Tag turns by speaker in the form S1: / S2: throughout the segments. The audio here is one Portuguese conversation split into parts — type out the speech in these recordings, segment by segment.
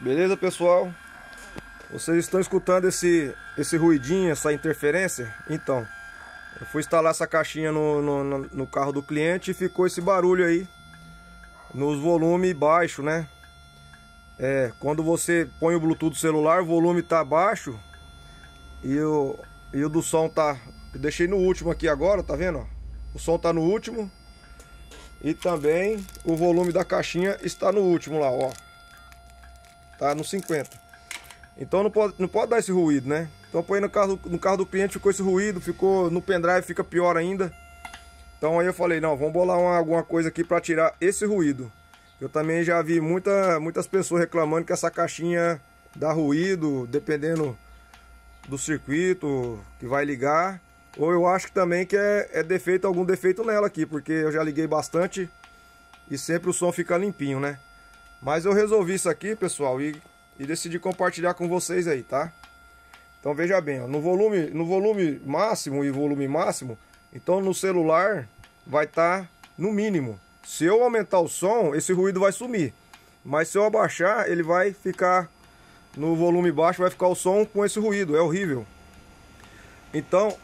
S1: Beleza, pessoal? Vocês estão escutando esse ruidinho, essa interferência? Então, eu fui instalar essa caixinha no carro do cliente e ficou esse barulho aí nos volumes baixos, né? Quando você põe o Bluetooth do celular, o volume tá baixo e o do som tá... Eu deixei no último aqui agora, tá vendo? Ó? O som tá no último e também o volume da caixinha está no último lá, ó. Tá no 50. Então não pode dar esse ruído, né? Então põe no carro do cliente, ficou esse ruído, ficou no pendrive, fica pior ainda. Então aí eu falei, não, vamos bolar alguma coisa aqui para tirar esse ruído. Eu também já vi muitas pessoas reclamando que essa caixinha dá ruído, dependendo do circuito que vai ligar. Ou eu acho que também que é defeito, algum defeito nela aqui, porque eu já liguei bastante e sempre o som fica limpinho, né? Mas eu resolvi isso aqui, pessoal, e decidi compartilhar com vocês aí, tá? Então veja bem, ó, no volume máximo e volume máximo, então no celular vai estar no mínimo. Se eu aumentar o som, esse ruído vai sumir. Mas se eu abaixar, ele vai ficar no volume baixo, vai ficar o som com esse ruído, é horrível. Então,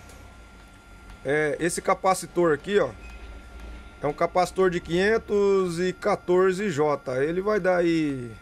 S1: esse capacitor aqui, ó, é um capacitor de 514J. Ele vai dar aí...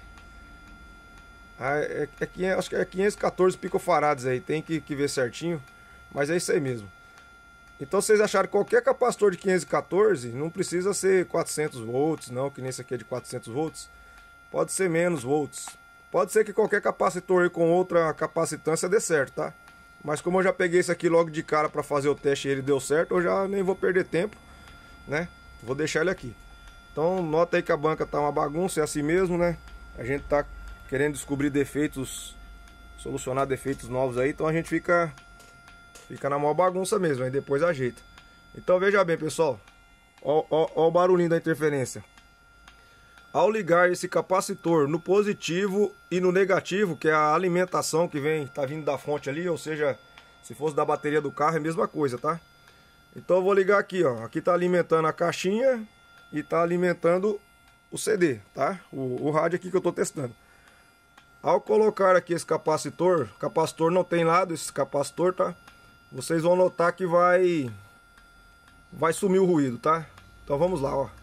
S1: acho que é 514 picofarads aí. Tem que ver certinho. Mas é isso aí mesmo. Então vocês acharam que qualquer capacitor de 514 não precisa ser 400 volts, não. Que nem esse aqui é de 400 volts. Pode ser menos volts. Pode ser que qualquer capacitor aí com outra capacitância dê certo, tá? Mas como eu já peguei esse aqui logo de cara para fazer o teste e ele deu certo, eu já nem vou perder tempo, né? Vou deixar ele aqui. Então nota aí que a banca tá uma bagunça, é assim mesmo, né? A gente tá querendo descobrir defeitos, solucionar defeitos novos aí, então a gente fica na maior bagunça mesmo, aí depois ajeita. Então veja bem, pessoal, ó o barulhinho da interferência. Ao ligar esse capacitor no positivo e no negativo, que é a alimentação que tá vindo da fonte ali, ou seja, se fosse da bateria do carro é a mesma coisa, tá? Então eu vou ligar aqui, ó. Aqui tá alimentando a caixinha e tá alimentando o CD, tá? O rádio aqui que eu tô testando. Ao colocar aqui esse capacitor não tem lado esse capacitor, tá? Vocês vão notar que vai sumir o ruído, tá? Então vamos lá, ó.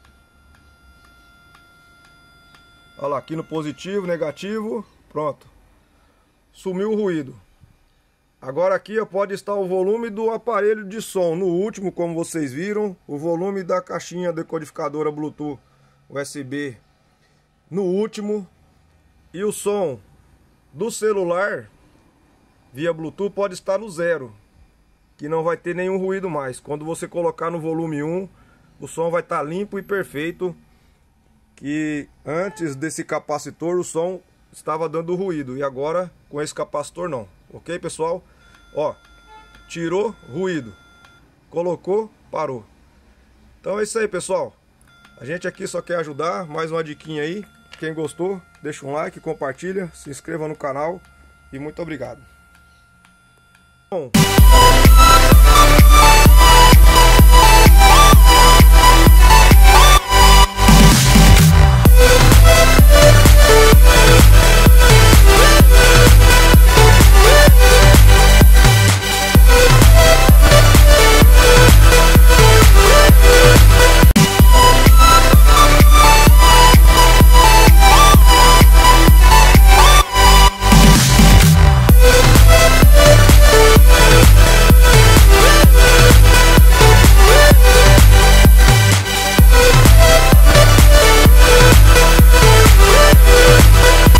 S1: Olha lá, aqui no positivo, negativo, pronto. Sumiu o ruído. Agora aqui pode estar o volume do aparelho de som. No último, como vocês viram, o volume da caixinha decodificadora Bluetooth USB no último. E o som do celular via Bluetooth pode estar no 0, que não vai ter nenhum ruído mais. Quando você colocar no volume 1, o som vai estar limpo e perfeito. Que antes desse capacitor o som estava dando ruído e agora com esse capacitor não. Ok, pessoal? Ó, tirou ruído, colocou, parou. Então é isso aí, pessoal. A gente aqui só quer ajudar. Mais uma diquinha aí. Quem gostou, deixa um like, compartilha, se inscreva no canal e muito obrigado. Bom.